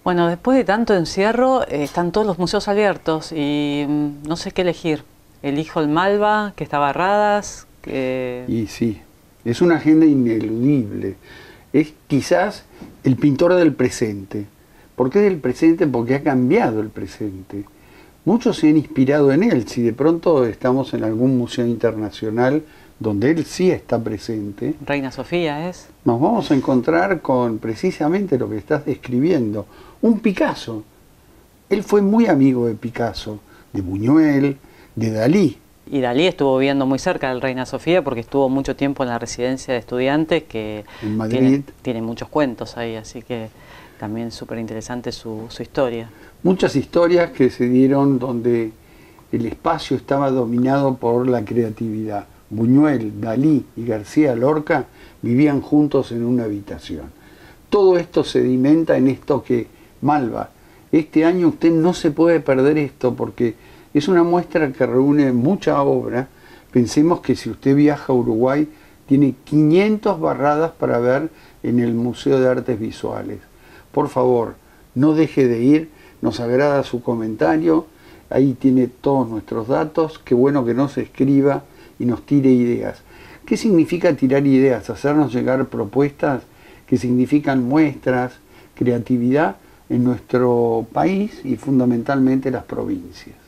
Bueno, después de tanto encierro, están todos los museos abiertos y no sé qué elegir. Elijo el Malva, que está Barradas, que... Y sí, es una agenda ineludible. Es quizás el pintor del presente. ¿Por qué del presente? Porque ha cambiado el presente. Muchos se han inspirado en él. Si de pronto estamos en algún museo internacional donde él sí está presente, Reina Sofía es. nos vamos a encontrar con precisamente lo que estás describiendo. Un Picasso. Él fue muy amigo de Picasso, de Buñuel, de Dalí. Y Dalí estuvo viviendo muy cerca del Reina Sofía porque estuvo mucho tiempo en la residencia de estudiantes que En Madrid. tiene muchos cuentos ahí, así que también es súper interesante su historia. Muchas historias que se dieron donde el espacio estaba dominado por la creatividad. Buñuel, Dalí y García Lorca vivían juntos en una habitación. Todo esto sedimenta en esto que Malva. Este año usted no se puede perder esto porque es una muestra que reúne mucha obra. Pensemos que si usted viaja a Uruguay, tiene 500 barradas para ver en el Museo de Artes Visuales. Por favor, no deje de ir, nos agrada su comentario, ahí tiene todos nuestros datos, qué bueno que nos escriba y nos tire ideas. ¿Qué significa tirar ideas? Hacernos llegar propuestas que significan muestras, creatividad en nuestro país y fundamentalmente las provincias.